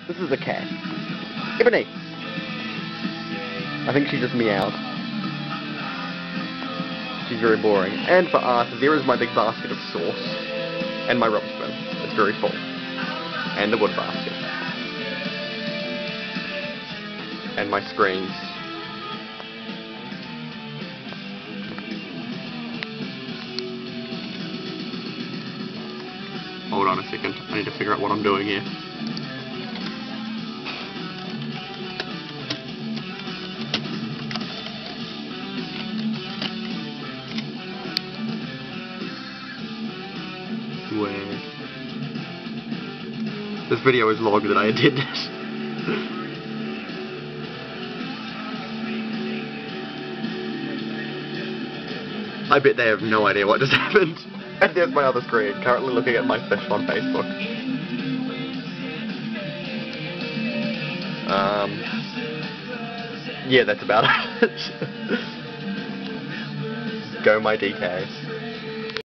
This is a cat. Ebony! I think she just meowed. She's very boring. And for art, there is my big basket of sauce. And my rubbish bin. It's very full. And the wood basket. And my screens. Hold on a second, I need to figure out what I'm doing here. Where? This video is logged that I did this. I bet they have no idea what just happened. And there's my other screen, currently looking at my fish on Facebook. Yeah, that's about it. Go my DK.